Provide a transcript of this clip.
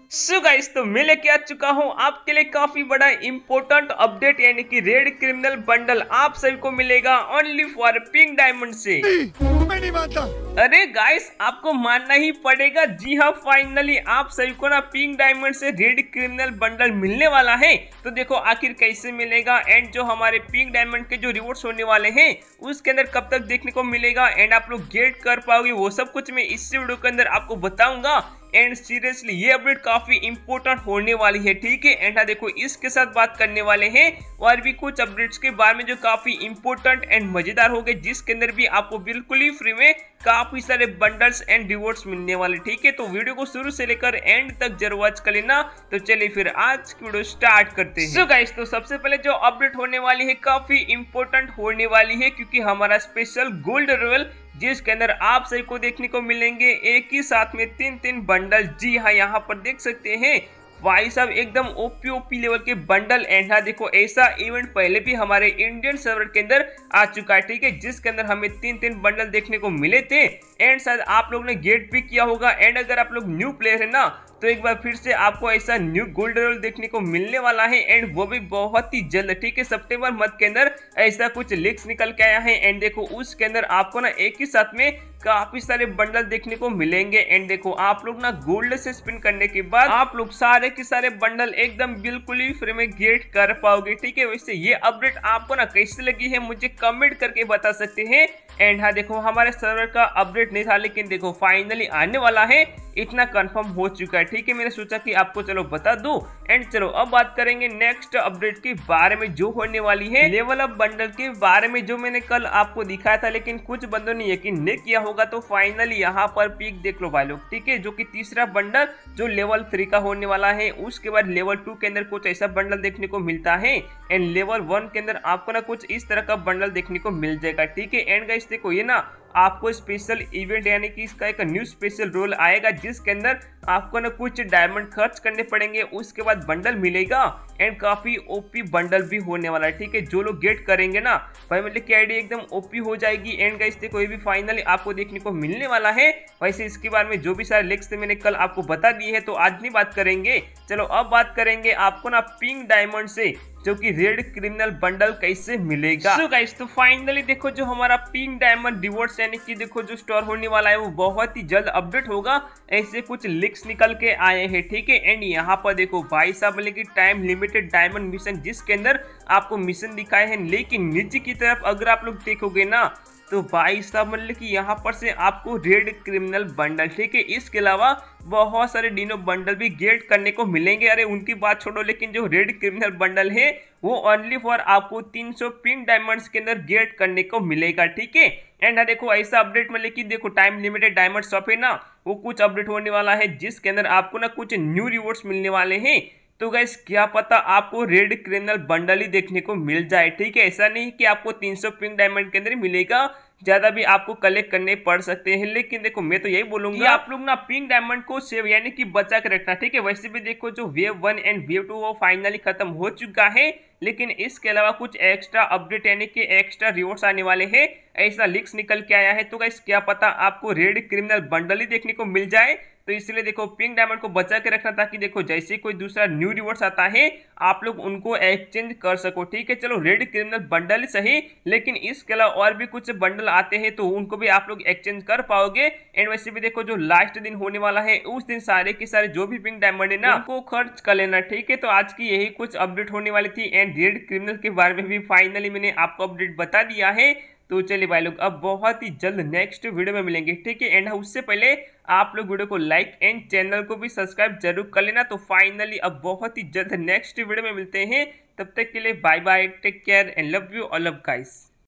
So guys, तो मैं लेके आ चुका हूँ आपके लिए काफी बड़ा इंपॉर्टेंट अपडेट, यानी कि रेड क्रिमिनल बंडल आप सभी को मिलेगा ओनली फॉर पिंक डायमंड से। मैं नहीं मानता। अरे गाइस, आपको मानना ही पड़ेगा। जी हाँ, फाइनली आप सभी को ना पिंक डायमंड से रेड क्रिमिनल बंडल मिलने वाला है। तो देखो आखिर कैसे मिलेगा एंड जो हमारे पिंक डायमंड के जो रिवॉर्ड्स होने वाले हैं उसके अंदर कब तक देखने को मिलेगा एंड आप लोग गेट कर पाओगे, वो सब कुछ मैं इस वीडियो के अंदर आपको बताऊंगा। एंड सीरियसली ये अपडेट काफी इंपॉर्टेंट होने वाली है, ठीक है। एंड देखो इसके साथ बात करने वाले हैं और भी कुछ अपडेट्स के बारे में जो काफी इंपॉर्टेंट एंड मजेदार हो गए, जिसके अंदर भी आपको बिल्कुल ही फ्री में काफी सारे बंडल्स एंड रिवॉर्ड्स मिलने वाले, ठीक है। तो वीडियो को शुरू से लेकर एंड तक जरूर वॉच कर लेना। तो चलिए फिर आज की वीडियो स्टार्ट करते हैं। सो गाइस, तो सबसे पहले जो अपडेट होने वाली है काफी इंपॉर्टेंट होने वाली है, क्योंकि हमारा स्पेशल गोल्ड रॉयल जिसके अंदर आप सभी को देखने को मिलेंगे एक ही साथ में तीन बंडल। जी हाँ, यहाँ पर देख सकते हैं भाई साहब एकदम ओपी लेवल के बंडल। एंड हाँ देखो, ऐसा इवेंट पहले भी हमारे इंडियन सर्वर के अंदर आ चुका है, ठीक है, जिसके अंदर हमें तीन बंडल देखने को मिले थे। एंड शायद आप लोग ने गेट भी किया होगा। एंड अगर आप लोग न्यू प्लेयर है ना, तो एक बार फिर से आपको ऐसा न्यू गोल्ड रॉयल देखने को मिलने वाला है, एंड वो भी बहुत ही जल्द, ठीक है। सितंबर मंथ के अंदर ऐसा कुछ लीक्स निकल के आया है। एंड देखो उसके अंदर आपको ना एक ही साथ में काफी सारे बंडल देखने को मिलेंगे। एंड देखो आप लोग ना गोल्ड से स्पिन करने के बाद आप लोग सारे के सारे बंडल एकदम बिल्कुल ही फ्री में गेट कर पाओगे, ठीक है। वैसे ये अपडेट आपको ना कैसी लगी है मुझे कमेंट करके बता सकते हैं। एंड हाँ देखो, हमारे सर्वर का अपडेट नहीं था, लेकिन देखो फाइनली आने वाला है, इतना कंफर्म हो चुका है, ठीक है। मैंने सोचा कि आपको चलो बता दूं। एंड चलो अब बात करेंगे नेक्स्ट अपडेट के बारे में जो होने वाली है लेवल अप बंडल के बारे में, जो मैंने कल आपको दिखाया था, लेकिन कुछ बंदों ने यकीन नहीं किया होगा। तो फाइनली यहाँ पर पीक देख लो भाई लोग, ठीक है, जो कि तीसरा बंडल जो लेवल 3 का होने वाला है। उसके बाद लेवल 2 के अंदर कुछ ऐसा बंडल देखने को मिलता है, एंड लेवल 1 के अंदर आपको ना कुछ इस तरह का बंडल देखने को मिल जाएगा, ठीक है। एंड गाइस देखो, ये ना आपको स्पेशल इवेंट यानी कि इसका एक न्यू स्पेशल रोल आएगा, जिसके अंदर आपको ना कुछ डायमंड खर्च करने पड़ेंगे, उसके बाद बंडल मिलेगा। एंड काफी ओपी बंडल भी होने वाला है, ठीक है। जो लोग गेट करेंगे ना भाई, मतलब की आईडी एकदम ओपी हो जाएगी। एंड गाइस देखो, ये भी फाइनली आपको देखने को मिलने वाला है। वैसे इसके बारे में जो भी सारे लिंक्स थे मैंने कल आपको बता दिए है, तो आज नहीं बात करेंगे। चलो अब बात करेंगे आपको ना पिंक डायमंड से जो कि रेड क्रिमिनल बंडल कैसे मिलेगा। सो गाइस, तो फाइनली देखो जो हमारा पिंक डायमंड रिवॉर्ड्स यानी कि देखो जो स्टोर होने वाला है वो बहुत ही जल्द अपडेट होगा, ऐसे कुछ लिंक्स निकल के आए हैं, ठीक है। एंड यहाँ पर देखो भाई साहब, मतलब कि टाइम लिमिटेड डायमंड मिशन, जिसके अंदर आपको मिशन दिखाए हैं, लेकिन नीचे की तरफ अगर आप लोग देखोगे ना, तो भाई साहब मतलब कि यहाँ पर से आपको रेड क्रिमिनल बंडल, ठीक है, इसके अलावा बहुत सारे डिनो बंडल भी गेट करने को मिलेंगे। अरे उनकी बात छोड़ो, लेकिन जो रेड क्रिमिनल बंडल है वो ओनली फॉर आपको 300 पिंक डायमंड्स के अंदर गेट करने को मिलेगा, ठीक है। एंड देखो ऐसा अपडेट में, लेकिन देखो टाइम लिमिटेड डायमंड शॉप है ना, वो कुछ अपडेट होने वाला है, जिसके अंदर आपको ना कुछ न्यू रिवॉर्ड्स मिलने वाले हैं। तो गाइस क्या पता आपको रेड क्रिमिनल बंडल ही देखने को मिल जाए, ठीक है। ऐसा नहीं कि आपको 300 पिंक डायमंड के अंदर ही मिलेगा, ज्यादा भी आपको कलेक्ट करने पड़ सकते हैं। लेकिन देखो मैं तो यही बोलूंगा आप लोग ना पिंक डायमंड को सेव यानी कि बचा के रखना, ठीक है। वैसे भी देखो जो वेव 1 एंड वेव 2 वो फाइनली खत्म हो चुका है, लेकिन इसके अलावा कुछ एक्स्ट्रा अपडेट यानी कि एक्स्ट्रा रिवॉर्ड्स आने वाले हैं, ऐसा लीक्स निकल के आया है। तो गाइस क्या पता आपको रेड क्रिमिनल बंडल ही देखने को मिल जाए। तो इसलिए देखो पिंक डायमंड को बचा के रखना, ताकि देखो जैसे कोई दूसरा न्यू रिवॉर्ड्स आता है आप लोग उनको एक्सचेंज कर सको, ठीक है। चलो रेड क्रिमिनल बंडल सही, लेकिन इसके अलावा और भी कुछ बंडल आते हैं तो उनको भी आप लोग एक्सचेंज कर पाओगे। एंड वैसे भी देखो जो लास्ट दिन होने वाला है उस दिन सारे के सारे जो भी पिंक डायमंड है ना उनको खर्च कर लेना, ठीक है। तो आज की यही कुछ अपडेट होने वाली थी। एंड रेड क्रिमिनल के बारे में भी फाइनली मैंने आपको अपडेट बता दिया है। तो चलिए भाई लोग, अब बहुत ही जल्द नेक्स्ट वीडियो में मिलेंगे, ठीक है। एंड उससे पहले आप लोग वीडियो को लाइक एंड चैनल को भी सब्सक्राइब जरूर कर लेना। तो फाइनली अब बहुत ही जल्द नेक्स्ट वीडियो में मिलते हैं, तब तक के लिए bye bye, take care and love you all of guys.